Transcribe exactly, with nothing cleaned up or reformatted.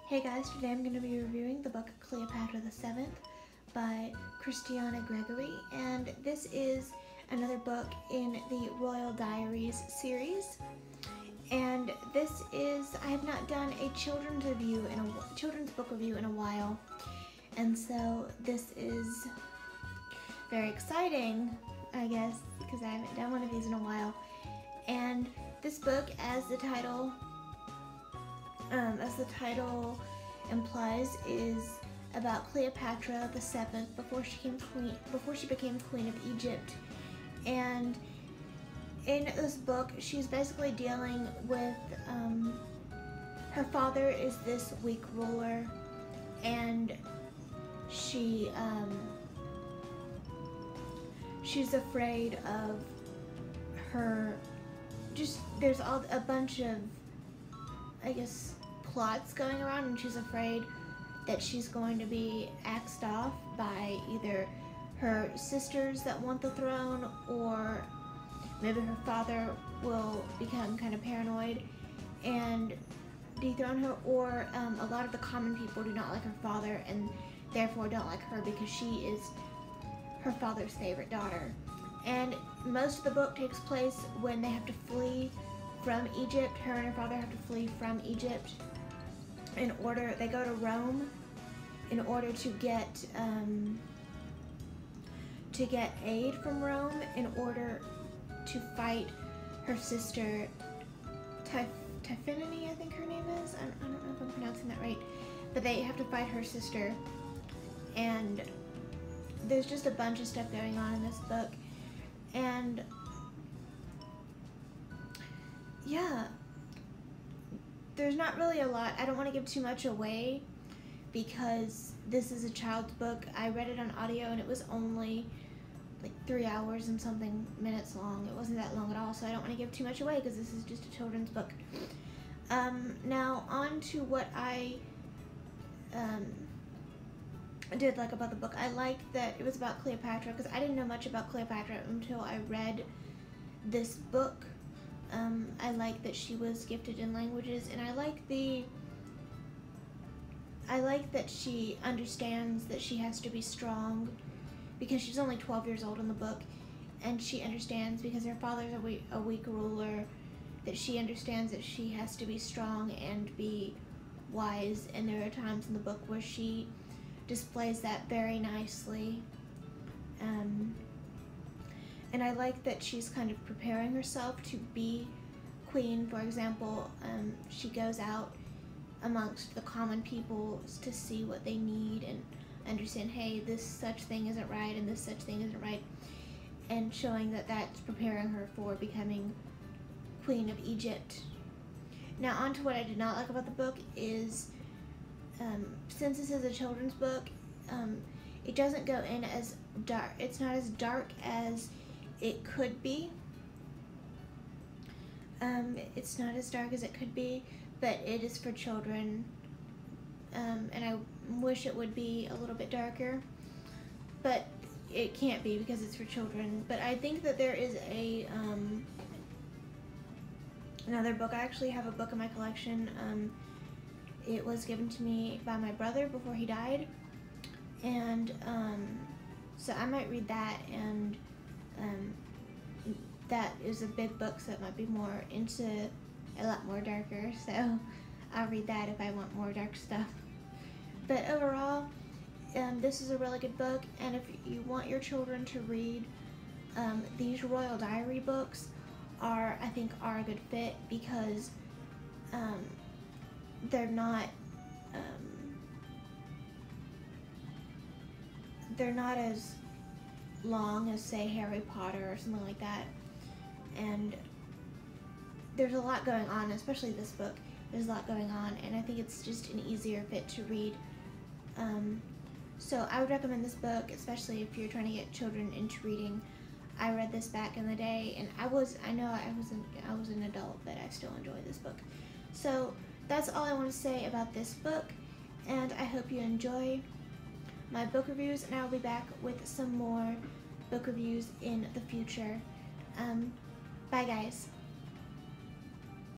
Hey guys, today I'm going to be reviewing the book Cleopatra the Seventh by Christiana Gregory, and this is another book in the Royal Diaries series. And this is, I have not done a children's review in a children's book review in a while, and so this is very exciting, I guess, because I haven't done one of these in a while. And this book, as the title Um, as the title implies, is about Cleopatra the Seventh before she became queen. Before she became queen of Egypt, and in this book, she's basically dealing with um, her father is this weak ruler, and she um, she's afraid of her. Just there's all a bunch of, I guess, plots going around, and she's afraid that she's going to be axed off by either her sisters that want the throne, or maybe her father will become kind of paranoid and dethrone her, or um, a lot of the common people do not like her father and therefore don't like her because she is her father's favorite daughter. And most of the book takes place when they have to flee from Egypt. Her and her father have to flee from Egypt in order, they go to Rome in order to get um, to get aid from Rome in order to fight her sister Typhonine, I think her name is. I, I don't know if I'm pronouncing that right, but they have to fight her sister, and there's just a bunch of stuff going on in this book. And yeah, there's not really a lot. I don't want to give too much away because this is a child's book. I read it on audio and it was only like three hours and something minutes long. It wasn't that long at all, so I don't want to give too much away because this is just a children's book. Um, now on to what I um, did like about the book. I liked that it was about Cleopatra because I didn't know much about Cleopatra until I read this book. Um, I like that she was gifted in languages, and I like the I like that she understands that she has to be strong because she's only twelve years old in the book, and she understands because her father's a weak, a weak ruler, that she understands that she has to be strong and be wise, and there are times in the book where she displays that very nicely. Um, And I like that she's kind of preparing herself to be queen. For example, um, she goes out amongst the common people to see what they need and understand, hey, this such thing isn't right and this such thing isn't right, and showing that that's preparing her for becoming queen of Egypt. Now on to what I did not like about the book is, um, since this is a children's book, um, it doesn't go in as dark. It's not as dark as it could be. Um, it's not as dark as it could be, but it is for children, um, and I wish it would be a little bit darker, but it can't be because it's for children. But I think that there is a um, another book. I actually have a book in my collection. Um, it was given to me by my brother before he died, and um, so I might read that, and Um, that is a big book, so it might be more into a lot more darker, so I'll read that if I want more dark stuff. But overall, um, this is a really good book, and if you want your children to read, um, these Royal Diary books are, I think, are a good fit because um, they're not um, they're not as long as, say, Harry Potter or something like that, and there's a lot going on, especially this book. There's a lot going on, and I think it's just an easier fit to read. Um, so I would recommend this book, especially if you're trying to get children into reading. I read this back in the day, and I was I know I was an, I was an adult, but I still enjoy this book. So that's all I want to say about this book, and I hope you enjoy my book reviews, and I'll be back with some more book reviews in the future. Um, bye guys.